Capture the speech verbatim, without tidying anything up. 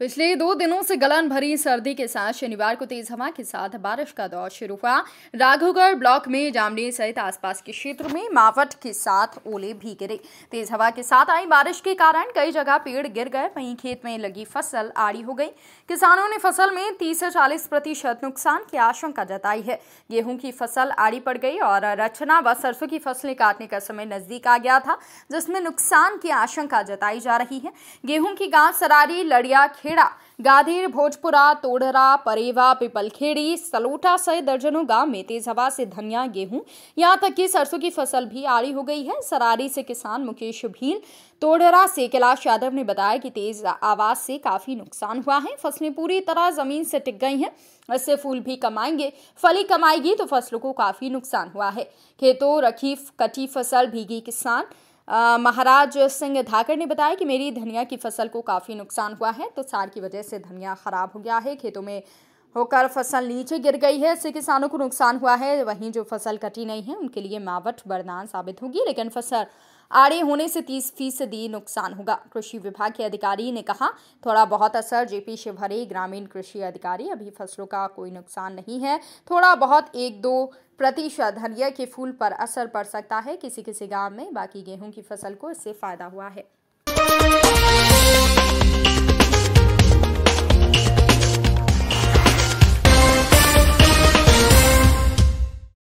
पिछले दो दिनों से गलन भरी सर्दी के साथ शनिवार को तेज हवा के साथ बारिश का दौर शुरू हुआ। राघवगढ़ ब्लॉक में जामनी सहित आसपास के क्षेत्र में मावठ के साथ ओले भी गिरे। तेज हवा के साथ आई बारिश के कारण कई जगह पेड़ गिर गए, वहीं खेत में लगी फसल आड़ी हो गई। किसानों ने फसल में तीस से चालीस प्रतिशत नुकसान की आशंका जताई है। गेहूं की फसल आड़ी पड़ गई और रचना व सरसों की फसलें काटने का समय नजदीक आ गया था, जिसमें नुकसान की आशंका जताई जा रही है। गेहूं की गांव सरारी, लड़िया, गाधीर, भोजपुरा, तोड़रा, परेवा, पिपलखेड़ी, सलोटा सहित दर्जनों गांव में तेज हवा से धनिया, गेहूं, यहां तक कि सरसों की फसल भी आड़ी हो गई है। सरारी से किसान मुकेश भील, तोड़रा से कैलाश यादव ने बताया कि तेज आवाज से काफी नुकसान हुआ है। फसलें पूरी तरह जमीन से टिक गई हैं। इससे फूल भी कमाएंगे, फली कमाएगी तो फसलों को काफी नुकसान हुआ है। खेतों रखी कटी फसल भीगी। किसान आ, महाराज सिंह धाकर ने बताया कि मेरी धनिया की फसल को काफ़ी नुकसान हुआ है, तो सार की वजह से धनिया खराब हो गया है। खेतों में होकर फसल नीचे गिर गई है, इससे किसानों को नुकसान हुआ है। वहीं जो फसल कटी नहीं है उनके लिए मावठ वरदान साबित होगी, लेकिन फसल आड़े होने से तीस फीसदी नुकसान होगा। कृषि विभाग के अधिकारी ने कहा, थोड़ा बहुत असर। जेपी शिवहरे ग्रामीण कृषि अधिकारी, अभी फसलों का कोई नुकसान नहीं है, थोड़ा बहुत एक दो प्रतिशत धनिया के फूल पर असर पड़ सकता है किसी किसी गांव में, बाकी गेहूं की फसल को इससे फायदा हुआ है।